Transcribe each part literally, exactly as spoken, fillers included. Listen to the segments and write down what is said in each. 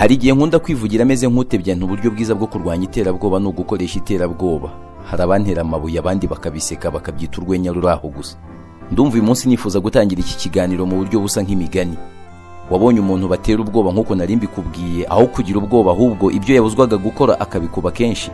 Hari igihe nkunda kwivugira ameze nk'utebya ntuburyo bwiza bwo kurwanya iterabwoba no gukoresha iterabwoba. Hari abantera amabuye abandi bakabiseka bakabyita urwenya ruraho gusa. Ndumva uyu munsi nifuza gutangira iki kiganiro mu buryo busa nk'imigani. Wabonye umuntu batera ubwoba nk'uko nari mbikubwiye, aho kugira ubwoba ahubwo ibyo yabuzwaga gukora akabikuba kenshi.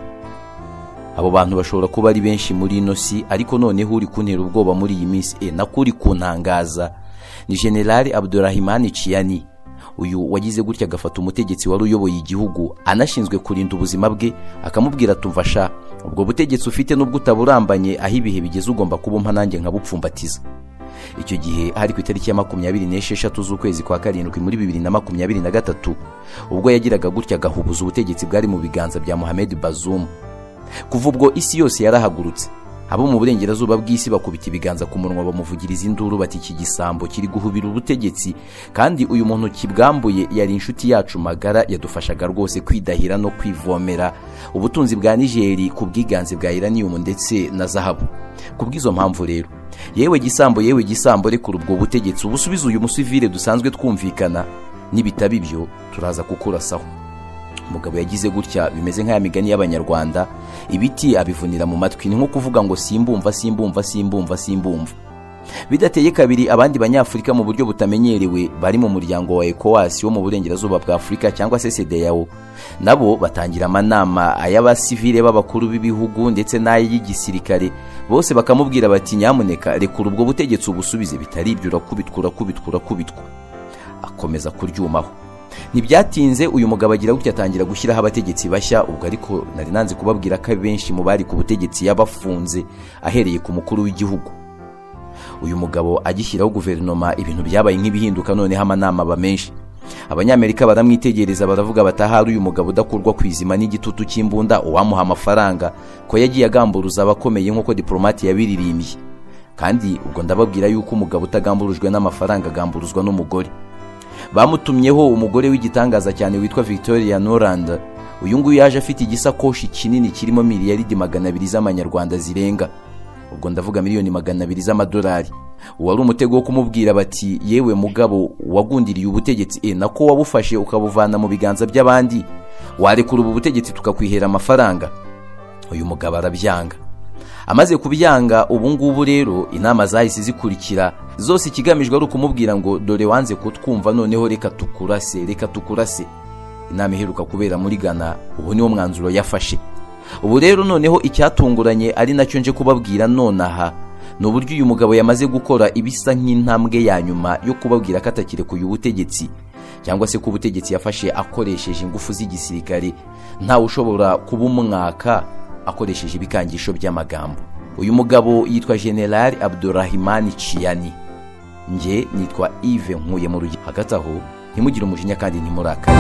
Abo bantu bashobora kuba ari benshi muri ino si, ariko noneho uri kuntera ubwoba muri iyi minsi e nakuri kuntangaza ni General Abdurrahman Chiani. Uyu wagize gutya agafata umutegetsi wari uyoboye igihugu anashinzwe kurinda ubuzima bwe, akamubwira tumfasha ubwo butegetsi ufite n'ubwo utaburambanye, aho ibihe bigeze ugomba kubumpa nanjye nkabupfumbatiza. Icyo gihe hari ku itariki ya makumyabiri n'esheshatu z'ukwezi kwa karindwi muri bibiri na makumyabiri na gatatu, ubwo yagiraga gutya agahubuza ubutegetsi bwari mu biganza bya Mohamed Bazoum. Kuva ubwo isi yose yarahagurutse, abo mu burengerazuba bw'isi bakubita ibiganza ku munwa bamuvugiriza induru bati iki gisambo kiri guhubira ubutegetsi, kandi uyu muntu kibwambuye yari inshuti yacu magara, yadufashaga rwose kwidahira no kwivomera ubutunzi bwa Niger ku bwiganze bwa uranium ndetse na zahabu. Kubw'izo mpamvu rero, yewe gisambo yewe gisambo rekura ubwo butegetsi ubusubiza uyu musivile dusanzwe twumvikana, nibitaba ibyo turaza kukurasaho. Umugabo yagize gutya bimeze nk'aya migani y'abanyarwanda, ibiti abivunira mu matwi, ni nko kuvuga ngo simbumva simbumva simbumva simbumva. Bidateye kabiri, abandi banyafurika mu buryo butamenyerewe bari mu muryango wa ECOWAS wo mu burengerazuba bwa Afurika cyangwa se CEDEAO, nabo batangira amanama ay'abasivile b'abakuru b'ibihugu ndetse n'ay'igisirikare, bose bakamubwira bati nyamuneka rekura ubwo butegetsi ubusubize, bitari ibyo urakubitwa urakubitwa urakubitwa. Akomeza kuryumaho. Ntibyatinze uyu mugabo agira gutya atangira gushyiraho abategetsi bashya, ubwo ariko nari nanze kubabwira ko benshi mu bari ku butegetsi yabafunze ahereye ku mukuru w'igihugu. Uyu mugabo agishyiraho guverinoma, ibintu byabaye nk'ibihinduka, noneho amanama aba menshi. Abanyamerika baramwitegereza baravuga batahari uyu mugabo udakurwa kwizima n'igitutu cy'imbunda, uwamuha amafaranga ko yagiye agamburuza abakomeye nk'uko diplomate yabiririmbye. Kandi ubwo ndababwira yuko umugabo utagamburujwe n'amafaranga agamburuzwa n'umugore. Bamutumyeho umugore w'igitangaza cyane witwa Victoria Nuland. Uyu nguyu yaje afite igisakoshi kinini kirimo miliyaridi magana abiri z'amanyarwanda zirenga, ubwo ndavuga miliyoni magana abiri z'amadolari. Uwari umutego wo kumubwira bati yewe mugabo wagundiriye ubutegetsi e nako wabufashe ukabuvana mu biganza by'abandi, warekura ubu butegetsi tukakwihera amafaranga. Uyu mugabo arabyanga. Amaze kubyanga, ubu ngubu rero inama zahise zikurikira, zose ikigamijwe ari ukumubwira ngo dore wanze kutwumva, noneho reka tukurase reka tukurase. Inama iheruka kubera muri Ghana, ubu niwo mwanzuro yafashe. Ubu rero noneho icyatunguranye ari nacyo nje kubabwira nonaha, ni uburyo uyu mugabo yamaze gukora ibisa nk'intambwe ya nyuma yo kubabwira ko atakirekuye ubutegetsi, cyangwa se ko ubutegetsi yafashe akoresheje ingufu z'igisirikare, ntawe ushobora kubumwaka akoresheje ibikangisho by'amagambo. Uyu mugabo yitwa General Abdurrahman Chiani. Nge nitwa Yves Nkuye mu rugi. Hagati aho ntimugire umujinya kandi ntimurakare.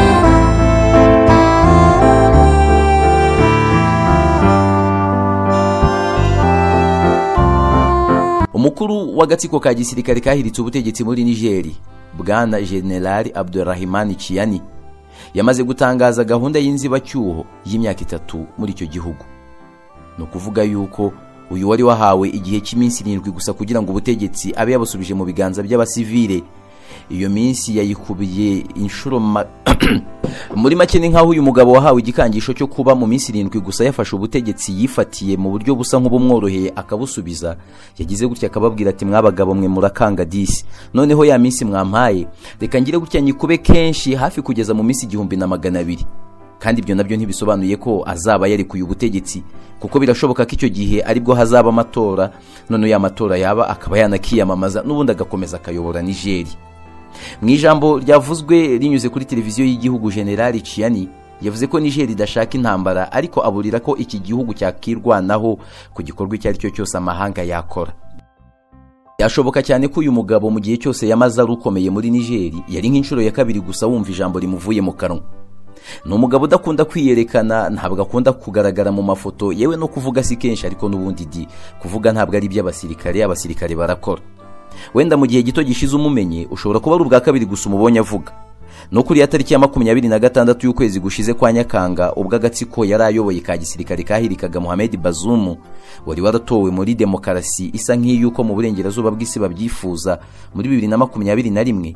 Umukuru w'agatsiko ka gisirikare kahiritse ubutegetsi muri Niger, Bwana General Abdurrahman Chiani, yamaze gutangaza gahunda y'inzibacyuho y'imyaka itatu muri icyo gihugu. No kuvuga yuko uyu wari wahawe igihe cy'iminsi irindwi gusa kugira ngo ubutegetsi abe yabusubije mu biganza by'abasivile, iyo minsi yayikubiye inshuro ma... muri make ni nkaho uyu mugabo wahawe igikangisho cyo kuba mu minsi irindwi gusa yafashe ubutegetsi yifatiye mu buryo busa nk'ubumworoheye akabusubiza. Yagize gutya akababwira ati mwabagabo mwe murakanga disi, noneho ya minsi mwampaye reka ngire gutya nyikube kenshi hafi kugeza mu minsi igihumbi na magana abiri. Kandi ibyo nabyo ntibisobanuye ko azaba yarekuye ubutegetsi, kuko birashoboka ko icyo gihe aribwo hazaba amatora, none ya matora yaba akaba yanakiyamamaza n'ubundi agakomeza akayobora Niger. Mu ijambo ryavuzwe rinyuze kuri televiziyo y'igihugu, General Chiani yavuze ko Niger idashaka intambara, ariko aburira ko iki gihugu cyakirwanaho ku gikorwa icyo ari cyo cyose amahanga yakora. Yashoboka cyane ko uyu mugabo mu gihe cyose yamaze ari ukomeye muri Niger yari nk'inshuro ya kabiri gusa wumva ijambo rimuvuye mu kanwa. Ni umugabo udakunda kwiyerekana, ntabwo akunda kugaragara mu mafoto, yewe no kuvuga si kenshi, ariko n'ubundi di kuvuga ntabwo ari iby'abasirikare, abasirikare barakora. Wenda mu gihe gito gishize umumenye, ushobora kuba ari ubwa kabiri gusa umubonye avuga. No kuri ya tariki ya makumyabiri na gatandatu y'ukwezi gushize kwa Nyakanga, ubwo agatsiko yari ayoboye ka gisirikare kahirikaga Mohamed Bazoum, wari waratowe muri demokarasi isa nk'iyuko mu burengerazuba bw'isi babyifuza muri bibiri na makumyabiri na rimwe,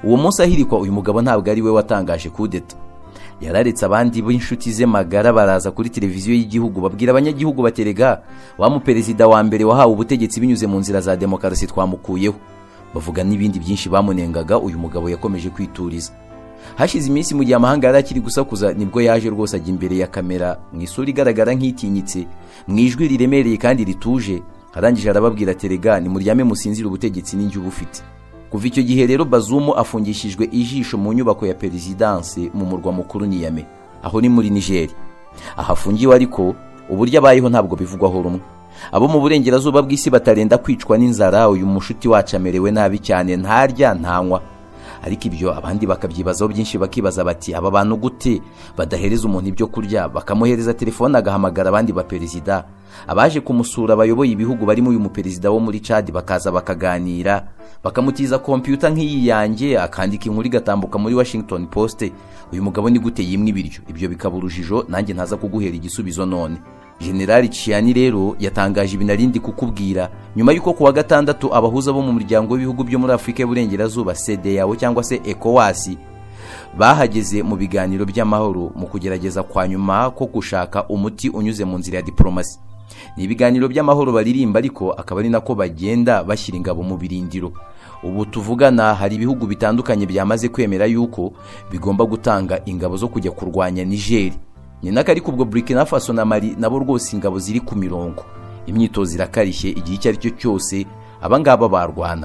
uwo munsi ahirikwa uyu mugabo ntabwo ari we watangaje kudeta. Yararetse abandi b'inshuti ze magara baraza kuri televiziyo y'igihugu babwira abanyagihugu baterega wa mu perezida wa mbere wahawe ubutegetsi binyuze mu nzira za demokarasi twamukuyeho. Bavuga n'ibindi byinshi bamunengaga, uyu mugabo yakomeje kwituriza. Hashize iminsi mu gihe amahanga yari akiri gusakuza nibwo yaje rwose ajya imbere ya kamera mu isura igaragara nk'itinyitse, mu ijwi riremereye kandi rituje, arangije arababwira terega ni muryame musinzira ubutegetsi n'injye ubufite. Kuva icyo gihe rero Bazoum afungishijwe ijisho mu nyubako ya perezidanse mu murwa mukuru Niamey, aho ni muri Niger. Aha afungiwe ariko uburyo abayeho ntabwo bivugwaho rumwe. Abo mu burengerazuba bw'isi batarenda kwicwa n'inzara, uyu mushuti wacu amerewe nabi cyane, ntarya ntanywa. Ariko ibyo abandi bakabyibazaho byinshi, bakibaza bati aba bantu gute badahereza umuntu ibyo kurya, bakamuhereza telefone agahamagara abandi ba perezida, abaje kumusura bayoboye ibihugu barimo uyu muperezida wo muri Chad bakaza bakaganira, bakamutiza kompiyuta nk'iyi yanjye akandika inkuru igatambuka muri Washington Post. Uyu mugabo ni gute yimwe ibiryo? Ibyo bikaba urujijo, nanjye ntaza kuguhera igisubizo none. General Chiani rero yatangaje ibinarindi kukubwira nyuma yuko kuwa gatandatu abahuza bo mu muryango w'ibihugu byo muri Afrika y'Uburengerazuba C D A O cyangwa se ECOWAS bahageze mu biganiro by'amahoro mu kugerageza kwa nyuma ko gushaka umuti unyuze mu nzira ya diplomasi. Ni ibiganiro by'amahoro baririmba, ariko akaba ari nako bagenda bashyira ingabo mu birindiro. Ubu tuvugana hari ibihugu bitandukanye byamaze kwemera yuko bigomba gutanga ingabo zo kujya kurwanya Niger. Ni nakari kubwo Burkina Faso na Mali nabo rwose ingabo ziri ku mirongo. Imyitozo irakarishye igihe icyo ari cyo cyose abangaba barwana.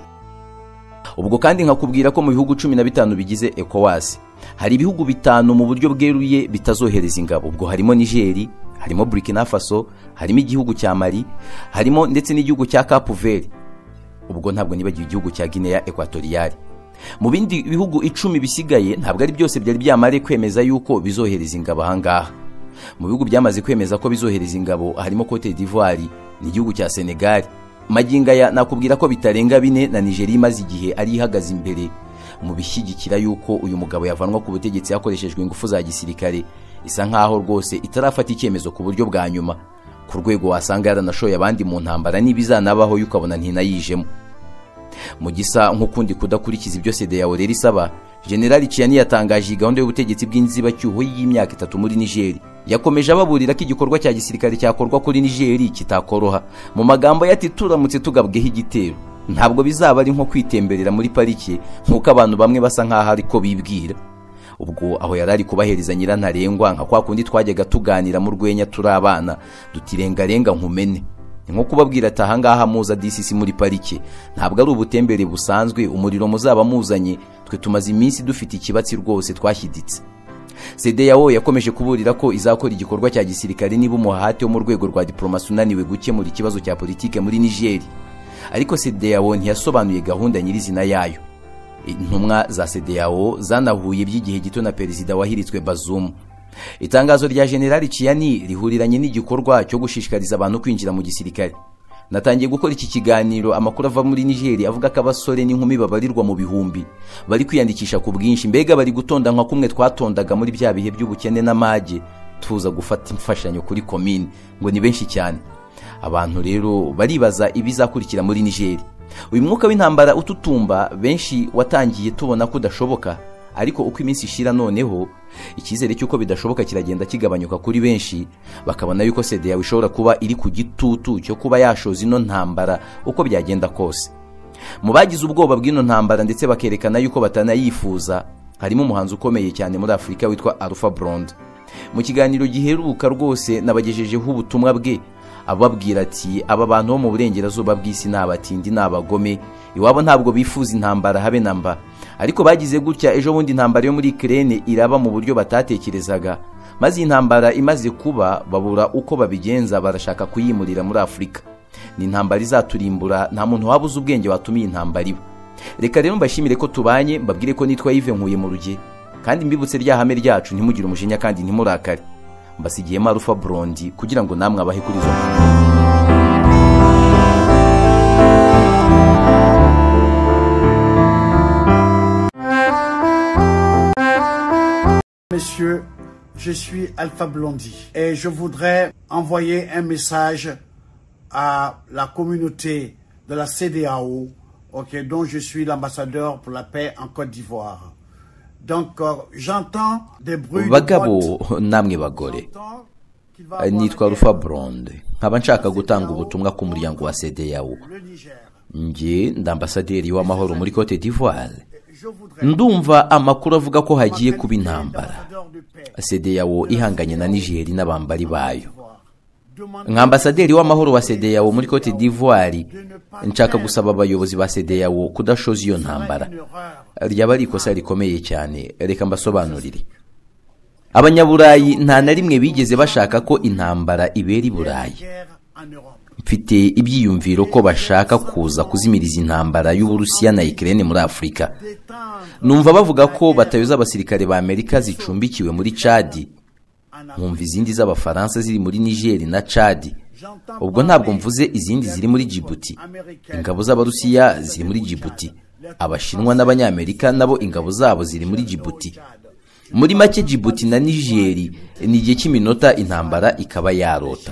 Ubwo kandi nkakubwira ko mu bihugu cumi na bitanu bigize ECOWAS hari ibihugu bitanu mu buryo bweruye bitazohereza ingabo. Ubwo harimo Niger, harimo Burkina Faso, harimo igihugu cya Mali, harimo ndetse n'igihugu cya Cape Verde. Ubwo ntabwo nibagiye igihugu cya Guinea Equatoriale. Mu bindi bihugu icumi bisigaye ntabwo ari byose byari byamare kwemeza yuko bizohereza ingabo ahangaha. Mu bihugu byamaze kwemeza ko bizohereza ingabo harimo Cote d'Ivoire n'igihugu cya Senegal. Maginga ya nakubwira ko bitarenga bine na Nigeria imaze igihe ari ihagaze imbere mu bishyigikira yuko uyu mugabo yavanwa ku butegetsi yakoreshejwe ingufu za gisirikare. Isa nkaho rwose itarafata icyemezo ku buryo bwa nyuma, ku rwego wasanga yaranashoye abandi mu ntambara n'ibizanabaho yukabona ntinayijemo. Mu gisa nk'ukundi kudakurikiza ibyo C D A O rero isaba, General Chiani yatangaje gahunda y'ubutegetsi bw'inzibacyuho y'imyaka itatu muri Niger. Yakomeje ababurira ko igikorwa cya gisirikare cyakorwa kuri Niger kitakoroha. Mu magambo yati turamutse tugabweho igitero ntabwo bizaba ari nko kwitemberera muri parike nk'uko abantu bamwe basa nkaho ariko bibwira. Ubwo aho yarari kubahereza nyirantarengwa nka kwa kundi twajyaga tuganira mu rwenya turi abana dutirengarenga nkumene, nko kubabwira ati ahangaha muza D C C muri parike ntabwo ari ubutembere busanzwe, umuriro muzaba muzanye twe tumaze iminsi dufite ikibatsi rwose twashyiditse. C D A O yakomeje kuburira ko izakora igikorwa cya gisirikare niba umuhate wo mu rwego rwa diplomasi unaniwe gukemura ikibazo cya politike muri Niger. Ariko C D A O ntiyasobanuye gahunda nyirizina yayo. Intumwa za C D A O zanahuye by'igihe gito na perezida wahiritswe Bazoum. Itangazo rya General Chiani rihuriranye n'igikorwa cyo gushishikariza abantu kwinjira mu gisirikare. Natangiye gukora iki kiganiro, amakuru ava muri Niger avuga ko abasore n'inkumi babarirwa mu bihumbi bari kwiyandikisha ku bwinshi, mbega bari gutonda nka kumwe twatondaga muri bya bihe by'ubukene n'amage tuza gufata imfashanyo kuri komine, ngo ni benshi cyane. Abantu rero baribaza ibizakurikira muri Niger. Uyu mwuka w'intambara ututumba benshi watangiye tubona ko udashoboka, ariko uko iminsi ishira noneho ikizere cyuko bidashoboka kiragenda kigabanyuka kuri benshi, bakabona yuko C D A O ishobora kuba iri ku gitutu cyo kuba yashoza ino ntambara uko byagenda kose. Mu bagize ubwoba bw'ino ntambara ndetse bakerekana yuko batanayifuza harimo umuhanzi ukomeye cyane muri Afrika witwa Alpha Blondy. Mu kiganiro giheruka rwose nabagejejeho ubutumwa bwe ababwira ati aba bantu bo mu burengerazuba bw'isi n'abatindi n'abagome, iwabo ntabwo bifuza intambara habe namba, ariko bagize gutya ejo bundi intambara yo muri Ukraine iraba mu buryo batatekerezaga, maze intambara imaze kuba babura uko babigenza, barashaka kuyimurira muri Afrika. Ni intambara izaturimbura, nta muntu wabuze ubwenge watumiye intambara iba. Reka rero mbashimire ko tubanye, mbabwire ko nitwa Yves Nkuye mu ruge, kandi mbibutse rya hame ryacu ntimugire umujinya kandi ntimurakare. Mbasigiyemo Alpha Blondy kugira ngo namwe abahe kuri zo. Messieurs, je suis Alpha Blondy et je voudrais envoyer un message à la communauté de la C D A O okay, dont je suis l'ambassadeur pour la paix en Côte d'Ivoire. Donc, euh, j'entends des bruits bagabo namwe bagore nitwa Rufa Blonde nkaba nshaka gutanga ubutumwa ku muryango wa C D A O. Nge ndambasaderi w'amahoro muri Côte d'Ivoire. Ndumva amakuru avuga ko hagiye kuba intambara. C D A O ihanganye na Niger n'abambari bayo. Nk'ambasaderi w'amahoro wa C D A O muri Côte d'Ivoire nshaka gusaba abayobozi ba C D A O kudashoza iyo ntambara. Ryaba ari ikosa rikomeye cyane, reka mbasobanurire. Abanyaburayi nta na rimwe bigeze bashaka ko intambara ibera i Burayi. Mfite ibyiyumviro ko bashaka kuza kuzimiriza intambara y'Uburusiya na Ukraine muri Afrika. Numva bavuga ko batayoza abasirikare ba Amerika zicumbikiwe muri Chad. Mwumva izindi z'abafaransa ziri muri Niger na Chad. Ubwo ntabwo mvuze izindi ziri muri Djibouti. Ingabo z'Abarusiya ziri muri Djibouti. Abashinwa n'Abanyamerika nabo ingabo zabo ziri muri Djibouti. Muri make Djibouti na Niger ni igihe cy'iminota intambara ikaba yarota.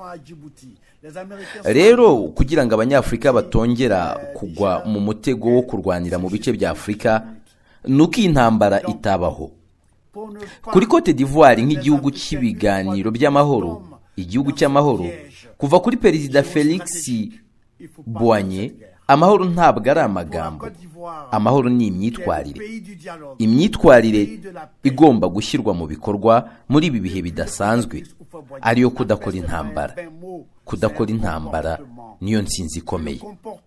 Rero kugira ngo Abanyafrika batongera kugwa mu mutego wo kurwanira mu bice bya Afrika nuko intambara itabaho. Kuri Côte d'Ivoire nk'igihugu cy'ibiganiro by'amahoro, igihugu cy'amahoro, kuva kuri Perezida Felix Boigny, amahoro ntabwo ari amagambo. Amahoro ni imyitwarire. Imyitwarire igomba gushyirwa mu bikorwa muri ibi bihe bidasanzwe, ariyo kudakora intambara. Kudakora intambara niyo nsinzi ikomeye.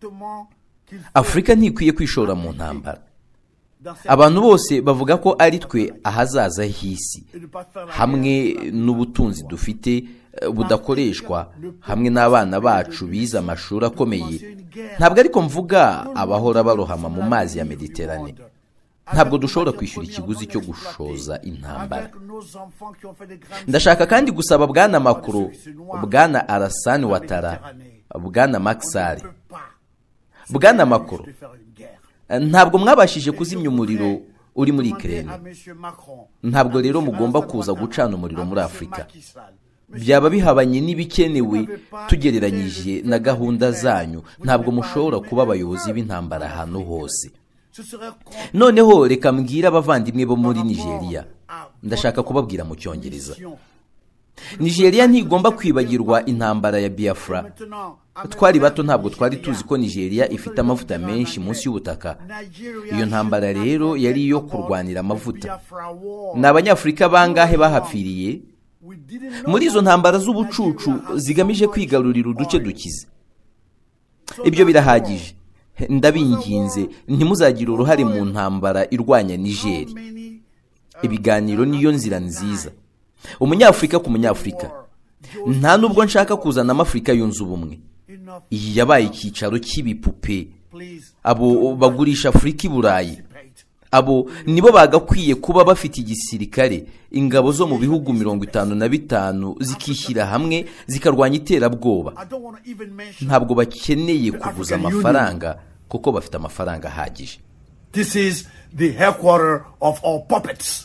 Afrika ntikwiye kwishora mu ntambara. Abantu bose bavuga ko ari twe ahazaza h'isi, hamwe n'ubutunzi dufite budakoreshwa, hamwe n'abana bacu bize amashuri akomeye. Ntabwo ariko mvuga abahora barohama mu mazi ya Mediterane. Ntabwo dushobora kwishyura ikiguzi cyo gushoza intambara. Ndashaka kandi gusaba bwana Macron, bwana Alassane Ouattara, bwana Macky Sall. Bwana Macron, ntabwo mwabashije kuzimya umuriro uri muri Ukraine. Ntabwo rero mugomba kuza gucana umuriro muri Afrika. Byaba bihabanye n'ibikenewe tugereranyije na gahunda zanyu. Ntabwo mushobora kuba abayobozi b'intambara ahantu hose. Noneho reka mbwira abavandimwe bo muri Nigeria. Ndashaka kubabwira mu Cyongereza. Nigeria ntigomba kwibagirwa intambara ya Biafra. Twari bato ntabwo twari tuzi ko Nigeria ifite amavuta menshi munsi y'ubutaka. Iyo ntambara rero yari iyo kurwanira amavuta. N'Abanyafrika bangahe bahapfiriye muri izo ntambara z'ubucucu zigamije kwigarurira uduce dukize. Ibyo birahagije. Ndabinginze ntimuzagira uruhare mu ntambara irwanya Niger. Ibiganiro niyo nzira nziza. Umunyafrika ku Munyafrika. Nta nubwo nshaka kuzana Amafrika yunze ubumwe. Iyi yabaye icyicaro cy'ibipupe. Abo bagurisha Afrika i Burayi. Abo nibo bagakwiye kuba bafite igisirikare, ingabo zo mu bihugu mirongo itanu na bitanu zikishyira hamwe zikarwanya iterabwoba. Ntabwo bakeneye kuvuza amafaranga kuko bafite amafaranga ahagije. This is the headquarters of all puppets.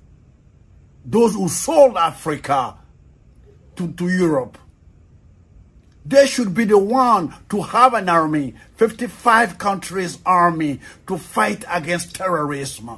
Those who sold Africa to, to Europe. They should be the one to have an army, fifty-five countries army, to fight against terrorism.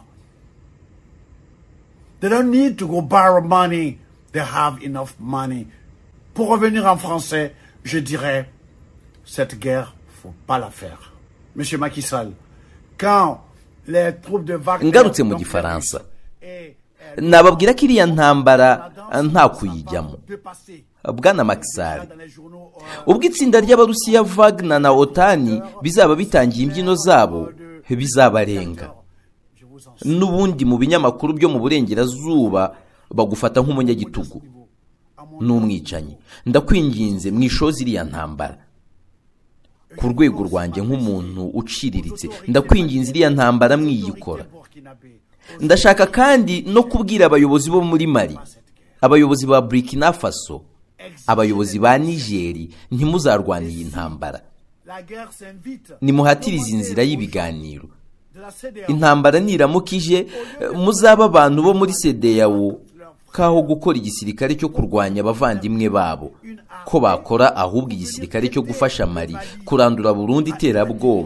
They don't need to go borrow money. They have enough money. Pour revenir en français, je dirais, cette guerre, faut pas la faire. Monsieur Macky Sall, quand les troupes de Wagner... Ngarutse mu Gifaransa. Nababwira ko iriya ntambara nta kuyijyamo. Bwana Macky Sall, ubwo itsinda ry'Abarusiya Wagner na Otani bizaba bitangiye imbyino zabo, bizabarenga. N'ubundi mu binyamakuru byo mu burengerazuba bagufata nk'umunyagitugu n'umwicanyi. Ndakwinginze mwishoze iriya ntambara. Ku rwego rwanjye nk'umuntu uciriritse, ndakwinginze iriya ntambara mwiyikora. Ndashaka kandi no kubwira abayobozi bo muri Mali, abayobozi ba Burkina Faso, abayobozi ba Niger, ntimuzarwanira iyi ntambara. Nimuhatirize inzira y'ibiganiro. Intambara niramukije muzaba abantu bo muri C D A O kaho gukora igisirikare cyo kurwanya abavandimwe babo, ko bakora ahubwo igisirikare cyo gufasha Mali kurandura Burundi iterabwoba,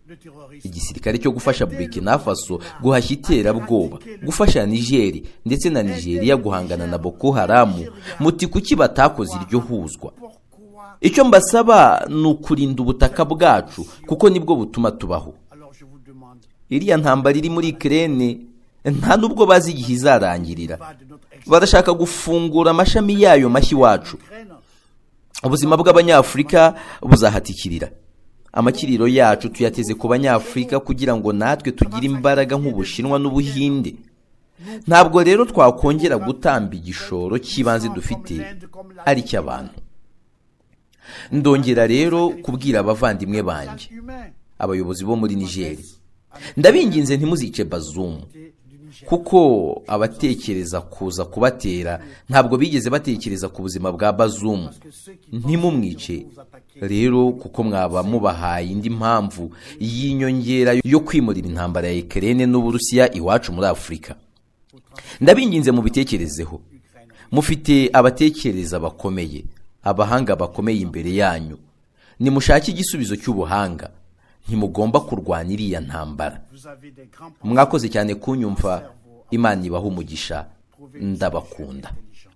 igisirikare cyo gufasha Burkina Faso guhashya iterabwoba, gufasha Niger ndetse na Nigeria guhangana na Boko Haram, muti kuki batakoze iryo huzwa? Icyo mbasaba ni ukurinda ubutaka bwacu kuko nibwo butuma tubaho. Iriya ntambara iri muri Ukraine nta nubwo bazi igihe izarangirira, barashaka gufungura amashami yayo mashyi wacu. Ubuzima bw'Abanyafurika buzahatikirira. Amakiriro yacu tuyateze ku Banyafurika kugira ngo natwe tugire imbaraga nk'Ubushinwa n'Ubuhinde. Ntabwo rero twakongera gutamba igishoro cy'ibanze dufite ari cy'abantu. Ndongera rero kubwira abavandimwe banje, abayobozi bo muri Niger, ndabinginze ntimuzice Bazoum, kuko abatekereza kuza kubatera ntabwo bigeze batekereza ku buzima bwa Bazoum. Ntimumwice rero kuko mwaba mubahaye indi mpamvu y'inyongera yo kwimurira intambara ya Ukraine n'Uburusiya iwacu muri Afurika. Ndabinginze mu bitekerezeho. Mufite abatekereza bakomeye, abahanga bakomeye imbere yanyu. Nimushake igisubizo cy'ubuhanga. Ntimugomba kurwana iriya ntambara. Mwakoze cyane kunyumva. Imana ibaha umugisha. Ndabakunda.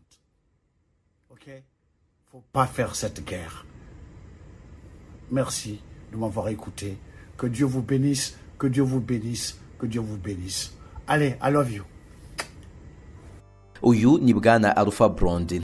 Faut pas faire cette guerre. Merci de m'avoir écouté. Que Dieu vous bénisse, que Dieu vous bénisse, que Dieu vous bénisse. Allez, I love you. Uyu ni Bwana Alpha Blondy.